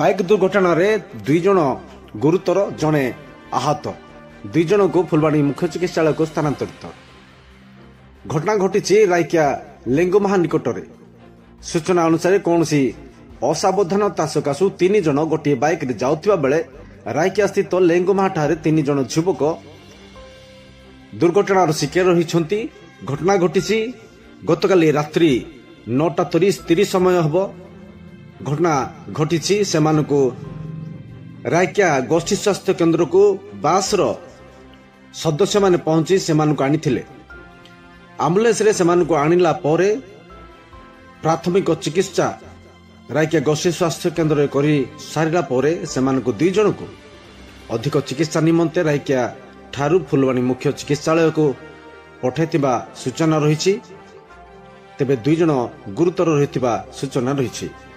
Bike दुर्घटना रे 2 जन गुरुतर जड़े आहत 2 जन को फुलवाणी मुख्य चिकित्सालय को स्थानांतरित। घटना घटी रायकिया लेंगुमाहा निकट में। सूचना अनुसार कौन असावधानता सकाशु 3 जन गोटे बाइक रे जाउथिबा बेले रायकिया स्थित लेंगुमाहा ठारे 3 जन युवक दुर्घटनार शिकार रही। घटना घटी गतकाली रात्रि 9:30 समय हब। घटना घटी से रायकिया गोष्ठी स्वास्थ्य केन्द्र को बास सदस्य माने पहुंची से आनी आम्बुलेंस रे से आणिला परे प्राथमिक चिकित्सा रायकिया गोष्ठी स्वास्थ्य केन्द्र करी सारिला परे से 2 जन को अधिक चिकित्सा निमंते रायकिया ठारू फुलवाणी मुख्य चिकित्सालय को पठाइथिबा सूचना रही। तेबे 2 जन गुरुतर रही सूचना रही।